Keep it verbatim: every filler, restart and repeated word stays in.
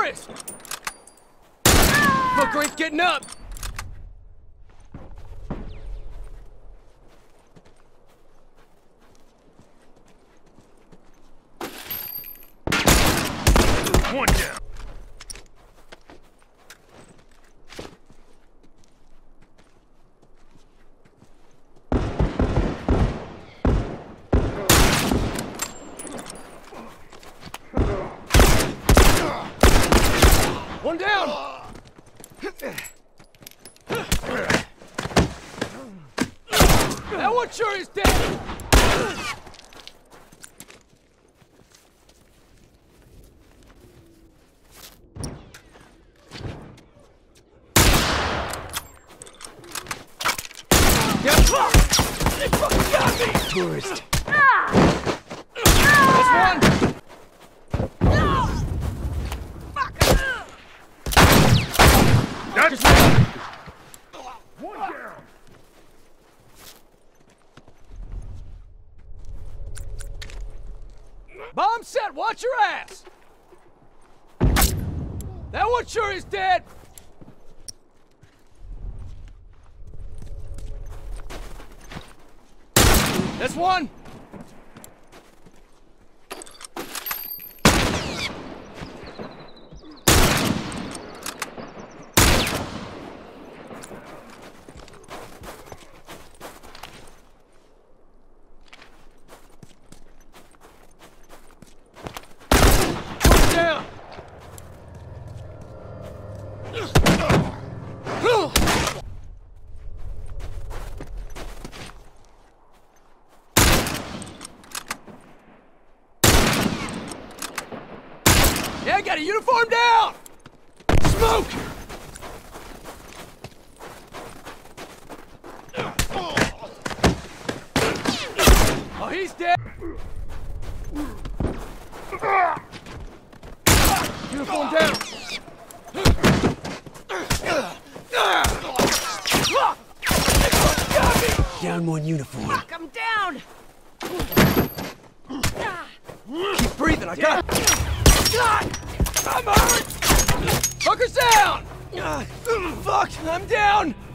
Chris! Fucker ain't getting up! One down. One down! That one sure is dead! They fucking got me! Tourist. This one! That's one! One down. Bomb set, watch your ass! That one sure is dead! This one! Push down! Yeah, got a uniform down! Smoke! Oh, he's dead! Uniform down! Down one uniform. Fuck, I'm down! Keep breathing, I got it! God! I'm hurt! Fucker's down! Fuck, I'm down!